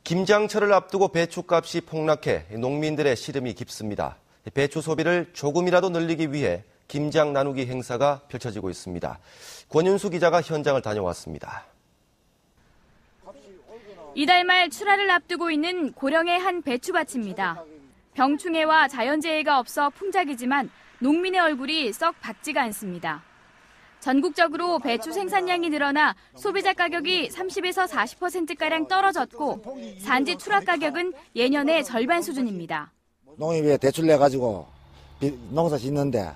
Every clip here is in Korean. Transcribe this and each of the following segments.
김장철을 앞두고 배추값이 폭락해 농민들의 시름이 깊습니다. 배추 소비를 조금이라도 늘리기 위해 김장 나누기 행사가 펼쳐지고 있습니다. 권윤수 기자가 현장을 다녀왔습니다. 이달 말 출하를 앞두고 있는 고령의 한 배추밭입니다. 병충해와 자연재해가 없어 풍작이지만 농민의 얼굴이 썩 밝지가 않습니다. 전국적으로 배추 생산량이 늘어나 소비자 가격이 30에서 40%가량 떨어졌고 산지 출하 가격은 예년의 절반 수준입니다. 농협에 대출 내가지고 농사 짓는데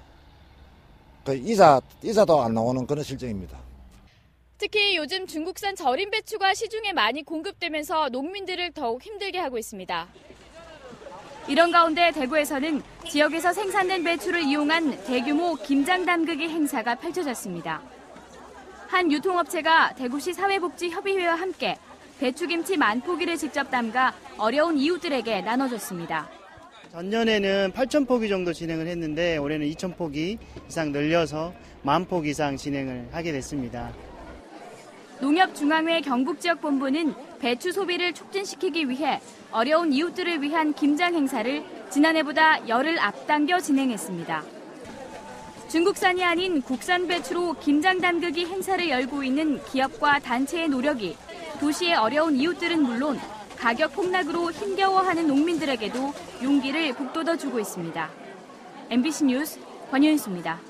이자도 안 나오는 그런 실정입니다. 특히 요즘 중국산 절임 배추가 시중에 많이 공급되면서 농민들을 더욱 힘들게 하고 있습니다. 이런 가운데 대구에서는 지역에서 생산된 배추를 이용한 대규모 김장 담그기 행사가 펼쳐졌습니다. 한 유통업체가 대구시 사회복지협의회와 함께 배추김치 10,000포기를 직접 담가 어려운 이웃들에게 나눠줬습니다. 전년에는 8,000포기 정도 진행을 했는데 올해는 2,000포기 이상 늘려서 10,000포기 이상 진행을 하게 됐습니다. 농협중앙회 경북지역본부는 배추 소비를 촉진시키기 위해 어려운 이웃들을 위한 김장 행사를 지난해보다 열흘 앞당겨 진행했습니다. 중국산이 아닌 국산 배추로 김장 담그기 행사를 열고 있는 기업과 단체의 노력이 도시의 어려운 이웃들은 물론 가격 폭락으로 힘겨워하는 농민들에게도 용기를 북돋워주고 있습니다. MBC 뉴스 권윤수입니다.